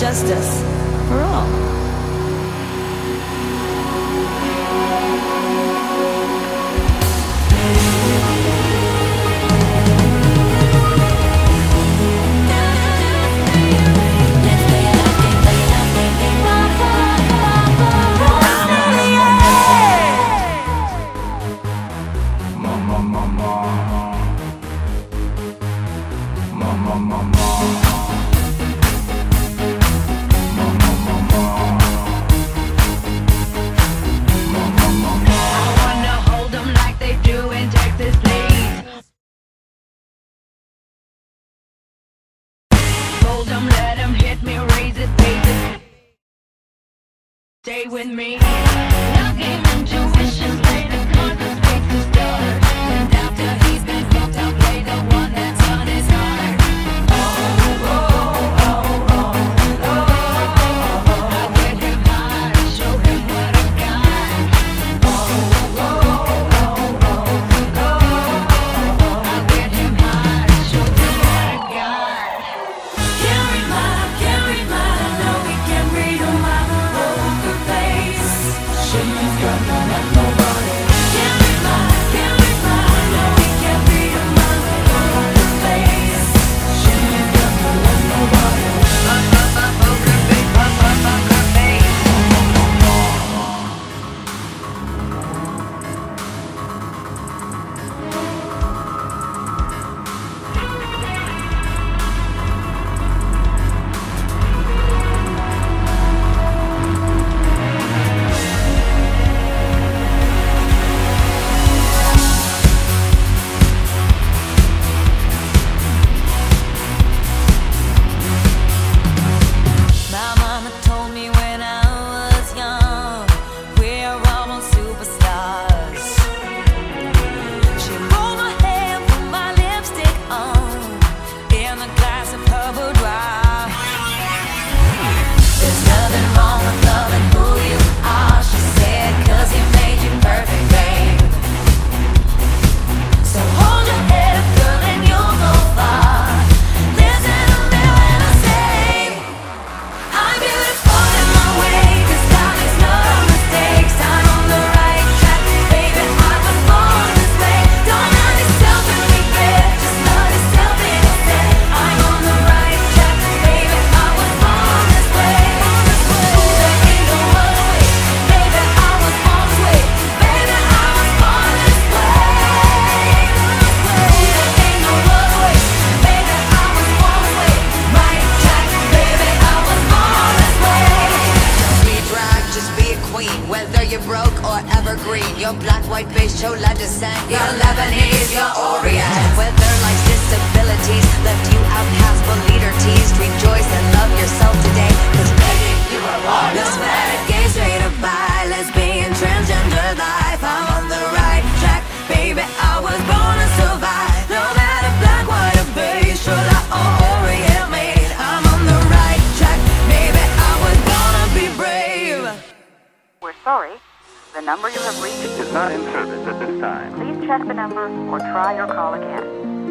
justice for all. Stay with me. Now game intuition, play the card that makes the start. And after he's been fucked, I'll play the one that's on his heart. Oh, oh, oh, oh, oh. I'll get him high, show him what I got. Oh, oh, oh, oh, oh. I'll get him high, show him what I got. Can't read mine, no, we can't read on my poker face. She's got none of nobody. Can't read mine, no, we can't read on my poker face. She's got none of nobody. Poker face, poker face. My mama told me when I was young, we're almost superstars. She rolled my hair, put my lipstick on, in a glass of her boudoir. There's nothing wrong with loving who you are, she said, 'cause he made you perfect, babe. So hold your head up, girl, and you'll go far. Listen to me when I say I'm beautiful in my way, 'cause God makes no mistakes. I'm on the right track, baby, I was born this way. Don't love yourself and regret, just love yourself instead. I'm on the right track, baby, I was born this way. Ooh, there ain't no other way, baby, I was born this way. Baby, I was born this way. Ooh, there ain't no other way, baby, I was born this way. Right track, baby, I was born this way. Be drag, just be a queen. Whether you're broke or evergreen, you're black, white, beige, chola descent, you're Lebanese, you're Orient. Whether life's disabilities left you outcast but leader teased, rejoice and love yourself today, 'cause baby, you were born this way. No matter gay, straight or bi, lesbian, transgender life, I'm on the right track, baby, I was born to survive. No matter black, white or beige, chola or Orient made, I'm on the right track, baby, I was born to be brave. We're sorry. The number you have reached Is not in service at this time. Please check the number or try your call again.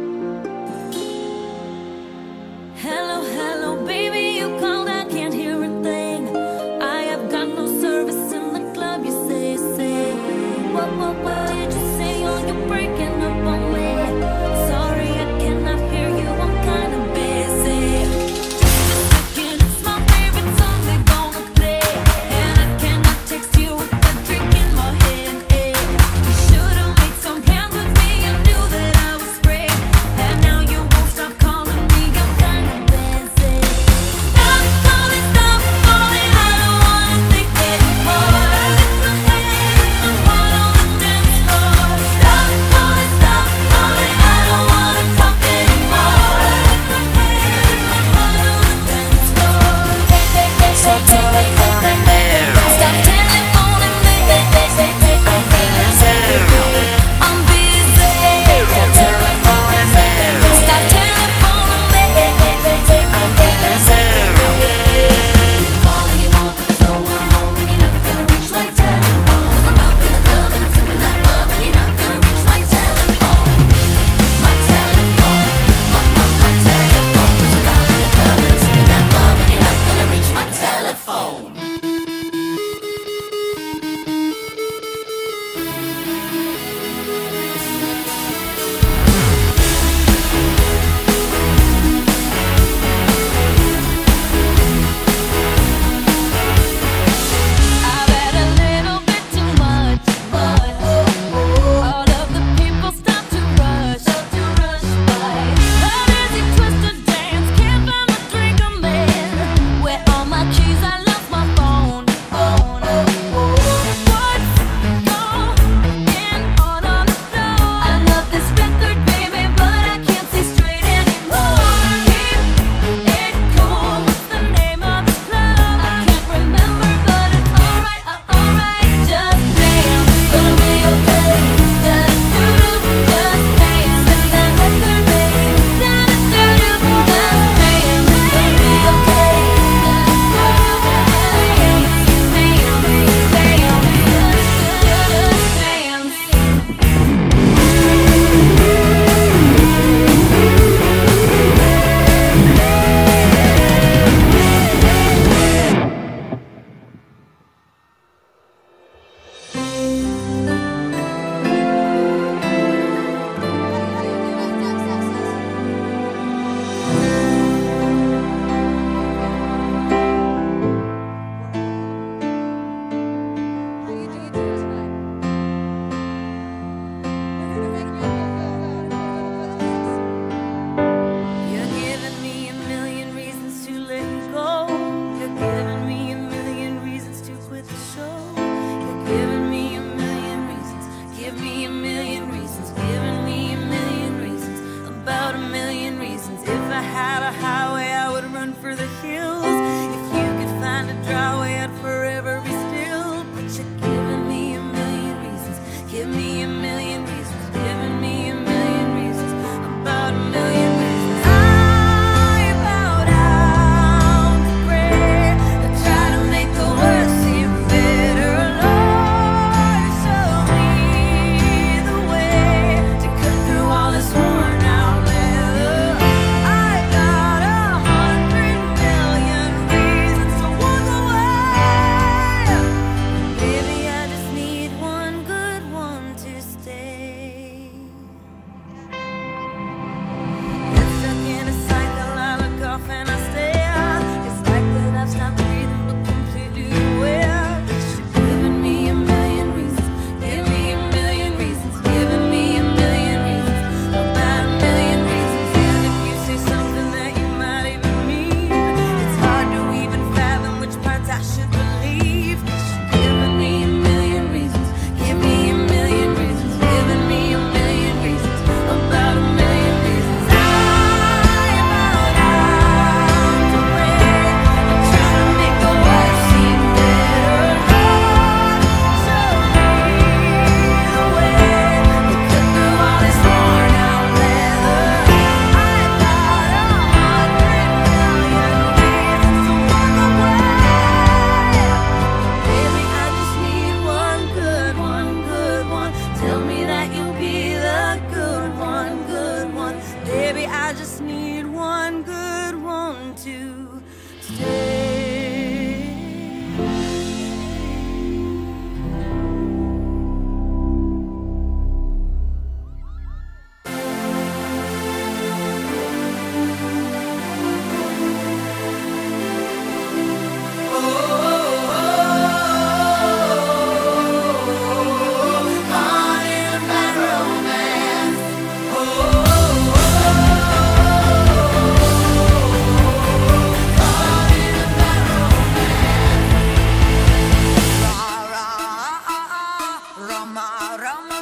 Hello, hello, baby, you called, I can't hear a thing. I have got no service in the club, you say. What did you say? Oh, you're breaking up on me. Sorry, I cannot hear you, I'm kinda busy. Just a second, it's my favorite song they're gonna play, and I cannot text you with a drink in my hand. You should've made some plans with me, you knew that I was brave, and now you won't stop calling me, I'm kinda busy. Tell me that you'll be the good one, good one. Baby, I just need one good one to stay. Roma, Roma.